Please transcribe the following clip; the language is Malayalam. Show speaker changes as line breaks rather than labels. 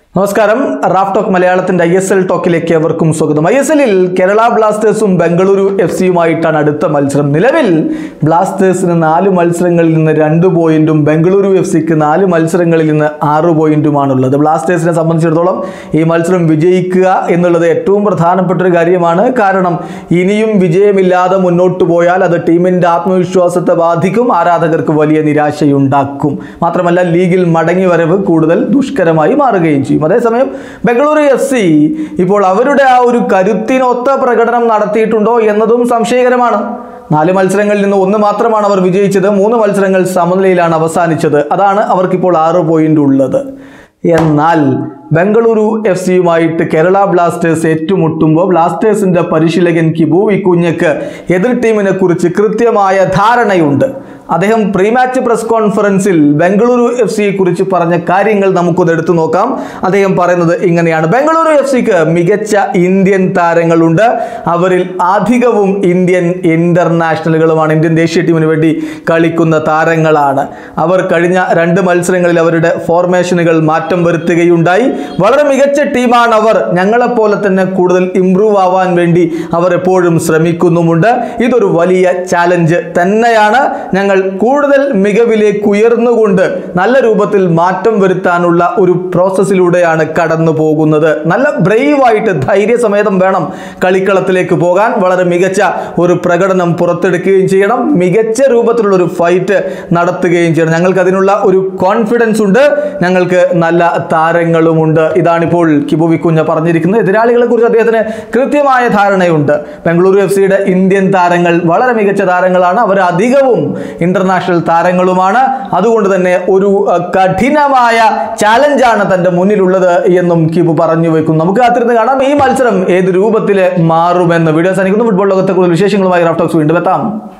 നമസ്കാരം റാഫ് ടോക്ക് മലയാളത്തിന്റെ ISL ടോക്കിലേക്ക് അവർക്കും സ്വാഗതം. ISLിൽ കേരള ബ്ലാസ്റ്റേഴ്സും ബംഗളൂരു FCയുമായിട്ടാണ് അടുത്ത മത്സരം. നിലവിൽ ബ്ലാസ്റ്റേഴ്സിന് 4 മത്സരങ്ങളിൽ നിന്ന് 2 പോയിന്റും ബംഗളൂരു FCക്ക് 4 മത്സരങ്ങളിൽ നിന്ന് 6 പോയിന്റുമാണുള്ളത്. ബ്ലാസ്റ്റേഴ്സിനെ സംബന്ധിച്ചിടത്തോളം ഈ മത്സരം വിജയിക്കുക എന്നുള്ളത് ഏറ്റവും പ്രധാനപ്പെട്ട ഒരു കാര്യമാണ്. കാരണം ഇനിയും വിജയമില്ലാതെ മുന്നോട്ട് പോയാൽ അത് ടീമിന്റെ ആത്മവിശ്വാസത്തെ ബാധിക്കും, ആരാധകർക്ക് വലിയ നിരാശയുണ്ടാക്കും. മാത്രമല്ല ലീഗിൽ മടങ്ങിവരവ് കൂടുതൽ ദുഷ്കരമായി മാറുകയും ചെയ്യും. അതേസമയം ബംഗളൂരു FC ഇപ്പോൾ അവരുടെ ആ ഒരു കരുത്തിനൊത്ത പ്രകടനം നടത്തിയിട്ടുണ്ടോ എന്നതും സംശയകരമാണ്. 4 മത്സരങ്ങളിൽ നിന്ന് 1 മാത്രമാണ് അവർ വിജയിച്ചത്. 3 മത്സരങ്ങൾ സമനിലയിലാണ് അവസാനിച്ചത്. അതാണ് അവർക്കിപ്പോൾ 6 പോയിന്റ് ഉള്ളത്. എന്നാൽ ബംഗളൂരു FCയുമായിട്ട് കേരള ബ്ലാസ്റ്റേഴ്സ് ഏറ്റുമുട്ടുമ്പോൾ ബ്ലാസ്റ്റേഴ്സിന്റെ പരിശീലകൻ കിബു വിക്കുഞ്ഞക്ക് എതിർ ടീമിനെ കുറിച്ച് കൃത്യമായ ധാരണയുണ്ട്. അദ്ദേഹം പ്രീ മാച്ച് പ്രസ് കോൺഫറൻസിൽ ബംഗളൂരു FCയെ കുറിച്ച് പറഞ്ഞ കാര്യങ്ങൾ നമുക്കൊന്ന് എടുത്തു നോക്കാം. അദ്ദേഹം പറയുന്നത് ഇങ്ങനെയാണ്: ബംഗളൂരു FCക്ക് മികച്ച ഇന്ത്യൻ താരങ്ങളുണ്ട്. അവരിൽ അധികവും ഇന്ത്യൻ ഇന്റർനാഷണലുകളുമാണ്, ഇന്ത്യൻ ദേശീയ ടീമിന് വേണ്ടി കളിക്കുന്ന താരങ്ങളാണ്. അവർ കഴിഞ്ഞ 2 മത്സരങ്ങളിൽ അവരുടെ ഫോർമേഷനുകൾ മാറ്റം വരുത്തുകയുണ്ടായി. വളരെ മികച്ച ടീമാണ് അവർ. ഞങ്ങളെപ്പോലെ തന്നെ കൂടുതൽ ഇംപ്രൂവ് ആവാൻ വേണ്ടി അവർ എപ്പോഴും ശ്രമിക്കുന്നുമുണ്ട്. ഇതൊരു വലിയ ചാലഞ്ച് തന്നെയാണ്. ഞങ്ങൾ കൂടുതൽ മികവിലേക്ക് ഉയർന്നുകൊണ്ട് നല്ല രൂപത്തിൽ മാറ്റം വരുത്താനുള്ള ഒരു പ്രോസസ്സിലൂടെയാണ് കടന്നു പോകുന്നത്. നല്ല ബ്രേവായിട്ട് ധൈര്യസമേതം വേണം കളിക്കളത്തിലേക്ക് പോകാൻ. വളരെ മികച്ച ഒരു പ്രകടനം പുറത്തെടുക്കുകയും ചെയ്യണം. മികച്ച രൂപത്തിലുള്ള ഒരു ഫൈറ്റ് നടത്തുകയും ചെയ്യണം. ഞങ്ങൾക്ക് അതിനുള്ള ഒരു കോൺഫിഡൻസ് ഉണ്ട്. ഞങ്ങൾക്ക് നല്ല താരങ്ങളുമുണ്ട്. ഇതാണിപ്പോൾ കിബു വിക്കുഞ്ഞ പറഞ്ഞിരിക്കുന്നത്. എതിരാളികളെ കുറിച്ച് അദ്ദേഹത്തിന് കൃത്യമായ ധാരണയുണ്ട്. ബംഗളൂരു FCയുടെ ഇന്ത്യൻ താരങ്ങൾ വളരെ മികച്ച താരങ്ങളാണ്. അവർ അധികവും ഇന്റർനാഷണൽ താരങ്ങളുമാണ്. അതുകൊണ്ട് തന്നെ ഒരു കഠിനമായ ചാലഞ്ചാണ് തന്റെ മുന്നിലുള്ളത് എന്നും കിബു പറഞ്ഞു വെക്കുന്നു. നമുക്ക് കാത്തിരുന്ന് കാണാം ഈ മത്സരം ഏത് രൂപത്തിൽ മാറുമെന്ന്. വീഡിയോ അവസാനിക്കുന്നു. ഫുട്ബോൾ ലോകത്തെ കൂടുതൽ വിശേഷങ്ങളുമായി റാഫ് ടോക്സ് വീണ്ടും എത്താം.